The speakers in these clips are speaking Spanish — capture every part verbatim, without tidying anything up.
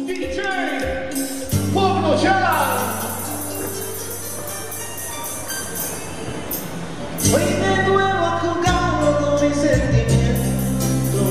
D J Pablo Chala. Hoy de nuevo jugando con mis sentimientos.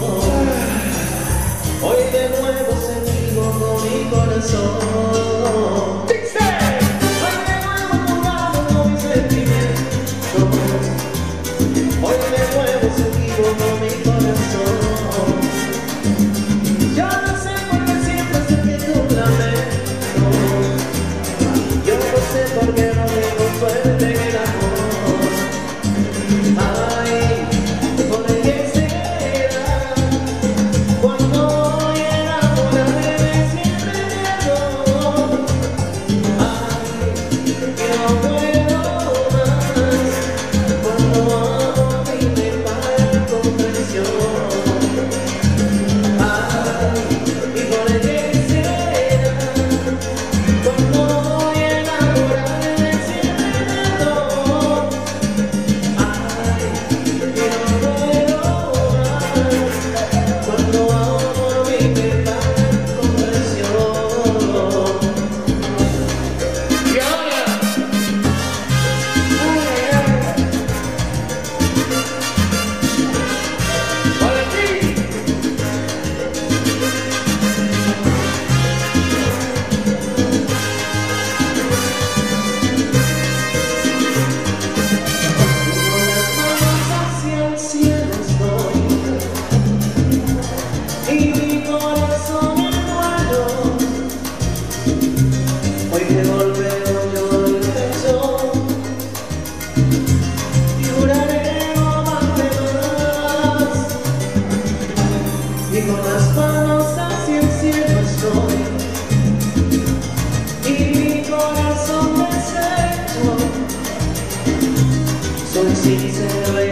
Hoy de nuevo seguido con mi corazón. Dixie. Hoy de nuevo jugando con mis sentimientos. Hoy de nuevo seguido con mi corazón. Yo no sé por qué siempre sentí tu lamento. Yo no sé por qué no tengo suerte en el amor. Ay, ¿por qué será? Cuando voy a enamorarme siempre pierdo. Ay, que no puedo más. Cuando amo a mí me paga con traición. Y con las manos hacia el cielo estoy, y mi corazón deshecho. Soy sincero.